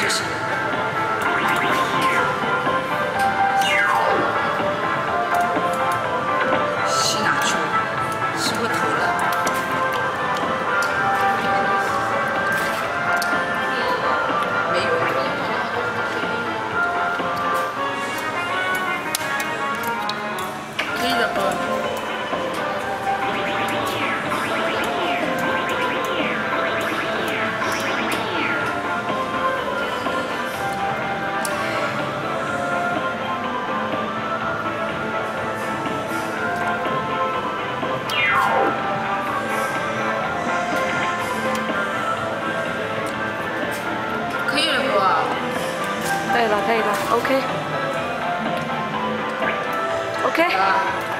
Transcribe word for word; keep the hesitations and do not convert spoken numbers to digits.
就行。吸哪去了？吸过头了。没有。可以的吧？ 可以了不？ 可以了，可以了 ，OK，OK。 好了。